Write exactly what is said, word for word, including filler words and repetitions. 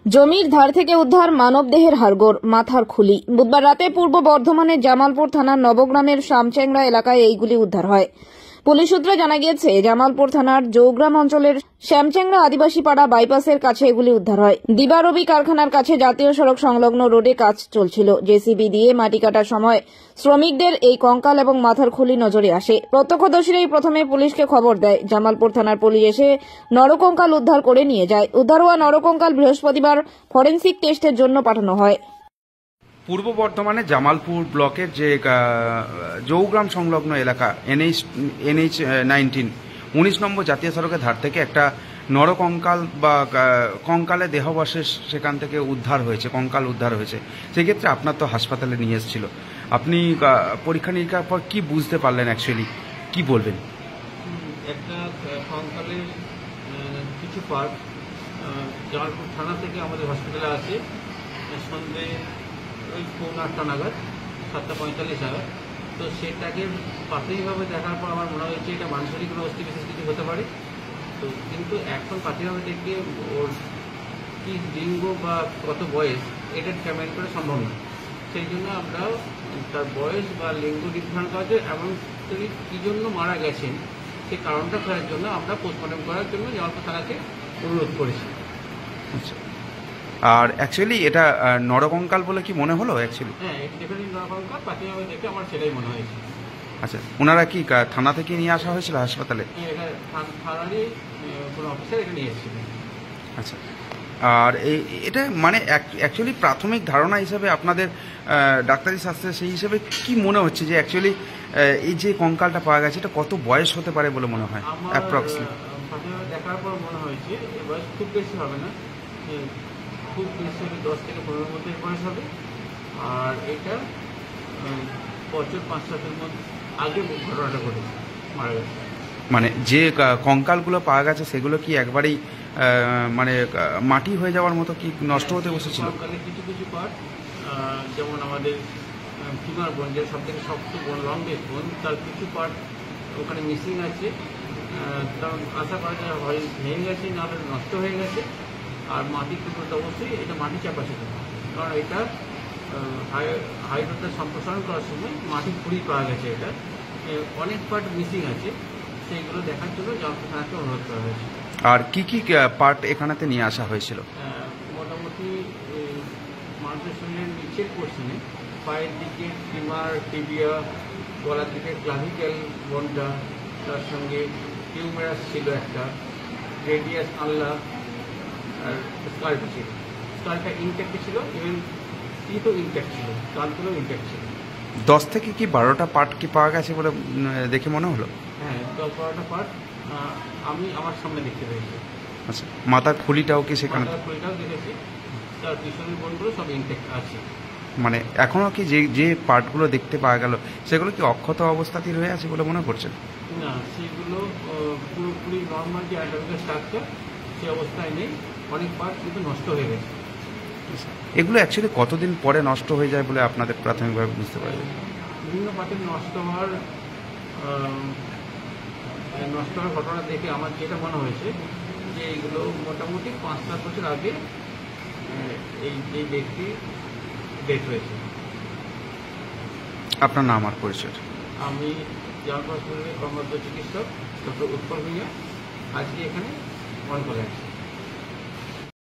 জমির ধার থেকে উদ্ধার মানবদেহের হাড়গোড়, মাথার খুলি। বুধবার রাতে পূর্ব বর্ধমানের জামালপুর থানার নবগ্রামের শামচেংড়া এলাকায় এইগুলি উদ্ধার হয়। পুলিশ সূত্রে জানা গিয়েছে, জামালপুর থানার জৌগ্রাম অঞ্চলের শ্যামচেংড়া আদিবাসী পাড়া বাইপাসের কাছে এগুলি উদ্ধার হয়। দিবারবি কারখানার কাছে জাতীয় সড়ক সংলগ্ন রোডে কাজ চলছিল। জেসিবি দিয়ে মাটি কাটার সময় শ্রমিকদের এই কঙ্কাল এবং মাথার খুলি নজরে আসে। প্রত্যক্ষদর্শীরাই প্রথমে পুলিশকে খবর দেয়। জামালপুর থানার পুলিশ এসে নরকঙ্কাল উদ্ধার করে নিয়ে যায়। উদ্ধার হওয়া নরকঙ্কাল বৃহস্পতিবার ফরেনসিক টেস্টের জন্য পাঠানো হয়। পূর্ব বর্ধমানে জামালপুর ব্লকের যে জৌগ্রাম সংলগ্ন এলাকা এনএইচ এনএইচ নাইনটিন উনিশ নম্বর জাতীয় সড়কের ধার থেকে একটা নরকঙ্কাল বা কঙ্কালের দেহাবশেষ সেখান থেকে উদ্ধার হয়েছে, কঙ্কাল উদ্ধার হয়েছে। সেক্ষেত্রে আপনার তো হাসপাতালে নিয়ে এসেছিল, আপনি পরীক্ষা নিরীক্ষার পর কি বুঝতে পারলেন, অ্যাকচুয়ালি কি বলবেন? একটা কঙ্কালের কিছু পার্ট জামালপুর থানা থেকে আমাদের হসপিটালে আছে সন্ধ্যে ওই পৌনে আটটা নাগাদ, সাতটা পঁয়তাল্লিশ নাগাদ। তো সেটাকে প্রাথমিকভাবে দেখার পর আমার মনে হয়েছে এটা মানুষেরই কোনো অস্থি বিশেষ কিছু হতে পারে। তো কিন্তু এখন প্রাথমিকভাবে দেখে ওর কী লিঙ্গ বা কত বয়স এটা ডিটারমাইন করা সম্ভব না। সেই জন্য আমরা তার বয়স বা লিঙ্গ নির্ধারণ করার জন্য এবং তিনি কী জন্য মারা গেছেন সেই কারণটা খোঁজার জন্য আমরা পোস্টমর্টম করার জন্য জামালপুর থানাকে অনুরোধ করেছি। আচ্ছা, আর অ্যাকচুয়ালি এটা নরকঙ্কাল বলে কি মনে হলো? অ্যাকচুয়ালি হ্যাঁ, ডেফিনেটলি নরকঙ্কাল প্রাথমিকভাবে দেখে আমার সেটাই মনে হয়েছে। আচ্ছা, ওনারা কি থানা থেকে নিয়ে আসা হয়েছিল হাসপাতালে? এটা থানারই কোনো অফিসার এটা নিয়ে এসেছিলেন। আচ্ছা, আর এই এটা মানে অ্যাকচুয়ালি প্রাথমিক ধারণা হিসেবে আপনাদের ডাক্তারি শাস্ত্রে সেই হিসেবে কি মনে হচ্ছে যে অ্যাকচুয়ালি এই যে কঙ্কালটা পাওয়া গেছে এটা কত বয়স হতে পারে বলে মনে হয়? অ্যাপ্রক্সিমেট প্রাথমিকভাবে দেখার পর মনে হয়েছে এর বয়স খুব বেশি হবে না, খুব বেশি হলে দশ থেকে পনেরোর মধ্যে বয়স হবে। আর এটা বছর পাঁচ সাতের মধ্যে আগে ঘটনাটা ঘটেছে, মারা গেছে। মানে যে কঙ্কালগুলো পাওয়া গেছে সেগুলো কি একবারেই মানে মাটি হয়ে যাওয়ার মতো কি নষ্ট হতে বসেছিল? কঙ্কালের কিছু কিছু পার্ট, যেমন আমাদের ফিমার বোন, যে সব থেকে শক্ত বোন, লংগেস্ট বোন, তার কিছু পার্ট ওখানে মিসিং আছে। কারণ আশা করা যায় হয় ভেঙে গেছে, না হলে নষ্ট হয়ে গেছে। আর মাটির টুকরোটা অবশ্যই এটা মাটি চাপা ছিল, কারণ এটা হাইড্রোটা সম্প্রসারণ করার সময় মাটি খুঁড়ি পাওয়া গেছে। এটা অনেক পার্ট মিসিং আছে, সেইগুলো দেখার জন্য জামালপুর থানাকে অনুরোধ করা হয়েছে। আর কি কি পার্ট এখানেতে নিয়ে আসা হয়েছিল? মোটামুটি মানুষের শরীরের নিচের পোর্শনে পায়ের দিকে ফিমার, টিবিয়া, গলার দিকে ক্লাভিক্যাল বোনটা, তার সঙ্গে টিউমারাস ছিল একটা, রেডিয়াস আল্লা, আর স্কাল্প ছিল। স্কাল্পটা ইনট্যাক্ট ছিল, ইভেন টিথও ইনট্যাক্ট ছিল, কানগুলো ইনট্যাক্ট ছিল। দশ থেকে কি বারোটা পার্ট কি পাওয়া গেছে বলে দেখে মনে হলো? হ্যাঁ, দশ বারোটা পার্ট আমি আমার সামনে দেখতে পেয়েছি। আচ্ছা, মাথার খুলিটাও কি সেখানে? মাথার খুলিটাও দেখেছি, তার পিছনের বোনগুলো সব ইনট্যাক্ট আছে। মানে এখনো কি যে যে পার্টগুলো দেখতে পাওয়া গেল সেগুলো কি অক্ষত অবস্থাতেই রয়ে আছে বলে মনে করছেন? না, সেগুলো পুরোপুরি নর্মাল যে অ্যানাটমিক্যাল স্ট্রাকচার সেই অবস্থায় নেই, অনেক পার্ট কিন্তু নষ্ট হয়ে গেছে। এগুলো অ্যাকচুয়ালি কতদিন পরে নষ্ট হয়ে যায় বলে আপনাদের প্রাথমিকভাবে বুঝতে পারবেন? বিভিন্ন পার্টের নষ্ট হওয়ার নষ্ট হওয়ার ঘটনা দেখে আমার যেটা মনে হয়েছে যে এইগুলো মোটামুটি পাঁচ সাত বছর আগে এই এই ব্যক্তি ডেথ হয়েছে। আপনার নাম আর পরিচয়? আমি জামালপুর হসপিটালের কর্মরত চিকিৎসক ডক্টর উৎপল ভূঁইয়া, আজকে এখানে অন করে আছি।